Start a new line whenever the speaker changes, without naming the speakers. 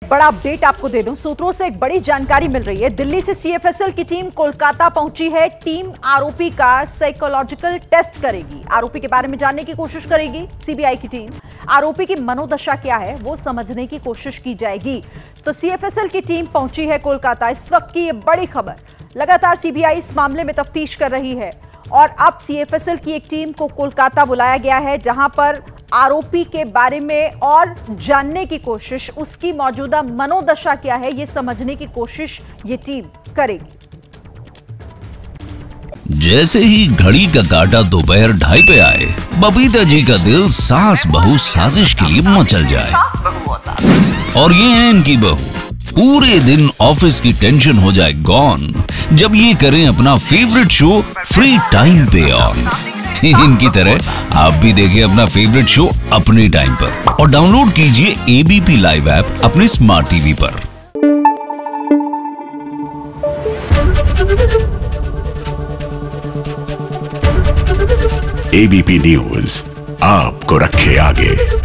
बड़ा अपडेट आपको दे दूं, सूत्रों से एक बड़ी जानकारी मिल रही है। दिल्ली से सीएफएसएल की टीम कोलकाता पहुंची है। टीम आरोपी का साइकोलॉजिकल टेस्ट करेगी, आरोपी के बारे में जानने की कोशिश करेगी। सीबीआई की टीम आरोपी की मनोदशा क्या है वो समझने की कोशिश की जाएगी। तो सीएफएसएल की टीम पहुंची है कोलकाता। इस वक्त की ये बड़ी खबर, लगातार सीबीआई इस मामले में तफ्तीश कर रही है और अब सीएफएसएल की एक टीम को कोलकाता बुलाया गया है, जहां पर आरोपी के बारे में और जानने की कोशिश, उसकी मौजूदा मनोदशा क्या है ये समझने की कोशिश ये टीम करेगी।
जैसे ही घड़ी का काटा दोपहर 2:30 पे आए, बबीता जी का दिल सास बहू साजिश के लिए मचल जाए। और ये है इनकी बहू, पूरे दिन ऑफिस की टेंशन हो जाए गॉन जब ये करें अपना फेवरेट शो फ्री टाइम पे ऑन। इनकी तरह आप भी देखिए अपना फेवरेट शो अपने टाइम पर और डाउनलोड कीजिए एबीपी लाइव ऐप अपने स्मार्ट टीवी पर।
एबीपी न्यूज आपको रखे आगे।